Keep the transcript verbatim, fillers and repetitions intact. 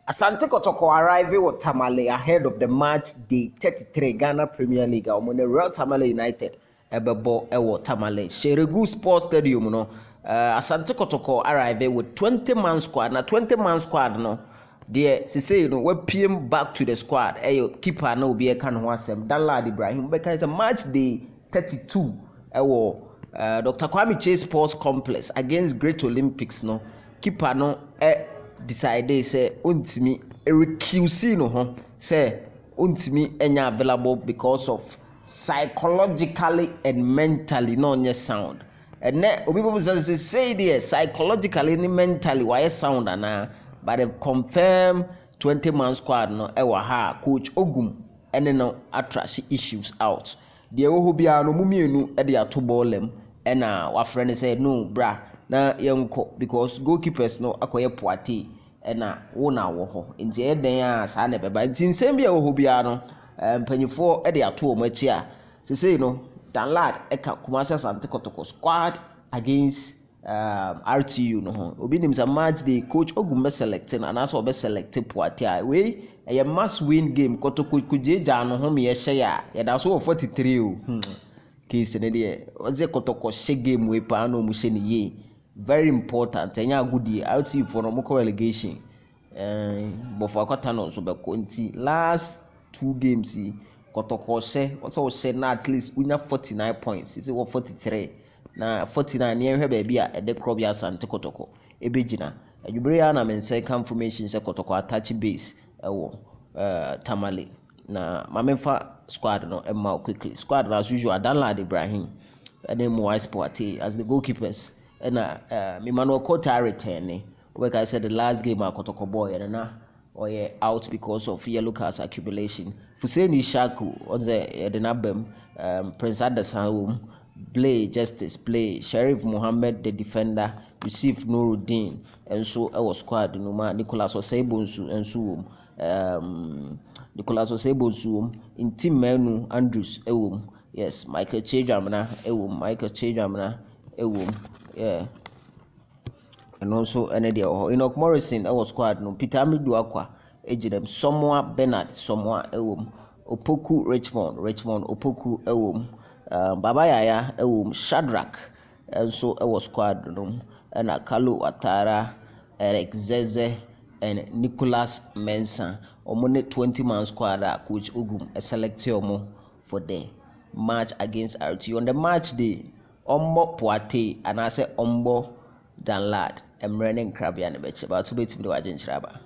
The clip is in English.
Asante Kotoko arriving at Tamale ahead of the match day thirty-three Ghana Premier League. Omone Real Tamale United ebebo ewo Tamale. Sheregu Sports Stadium no. Uh, Asante Kotoko arriving with twenty man squad. Na twenty man squad no. There, she say you know we P M back to the squad. Eyo keeper no be a can wasem. Danlad Ibrahim because a match day thirty-two. Ewo uh, Doctor Kwame Chase Sports Complex against Great Olympics no. Keeper no eh decide say untimi recuse no ho say untimi enya available because of psychologically and mentally no nya sound and ne obi people say say there psychologically and mentally why sound ana but they confirm twenty man squad no e wa ha coach Ogum ene no attract issues out the wo bia no mumienu e de ato ballem ena wa friend say no bra na yenko because goalkeepers no akoye poate ena wo na wo ho nti e den a sa na beba nti nsem bia wo ho bia no mpanyifo e de ato o machi a sesei no Danlad e ka Kumasi Asante Kotoko squad against um, R T U no ho obi nim sa match day coach Ogum be selecting and also be selecting poate a we e must win game Kotoko kujeja no ho me ye hye ya ye da so forty-three o hmm. Case ne de oze Kotoko hye game we pa na o mu hye ne ye very important enya goodie R T U for no mo relegation eh but for kwata no so be konti last two games Kotoko hye also hye na at least unya forty-nine points is it forty-three na forty-nine ne hwe ba bia e de club ya Asante Kotoko ebegina adwubere ya na mense confirmation se Kotoko attach base ewo uh, Tamale na mamemfa squad no emma quickly squad as usual Danlad Ibrahim and then Moise Poate as the goalkeepers and uh, uh Emmanuel Kota returning like I said the last game a Kotoko boy and na or yeah out because of yellow cards accumulation Fuseni Shaku on the Edenabem um Prince Adasan play justice play Sheriff Mohammed the defender Yusuf Nuruddin and so I was squad no man Nicholas Osebonsu and so um Nicholas Osebonsu in team menu Andrews ewum yes Michael Chejamna ewum Michael Chejamna ewum yeah and also another Enoch Morrison I was squad no Peter Amidu Akwa ejidem Somwa Bernard Somwa ewum Opoku Richmond Richmond Opoku ewum um, Baba Yaya ewum Shadrack and so I was squad no and Akalu Watara Eric Zeze and Nicholas Mensah omone twenty man squad coach Ogum a select omo for the match against R T U on the match day Ombo Poate and I say Ombo Danlad emrene nkrabia ne beche ba to betimi de waje nkraba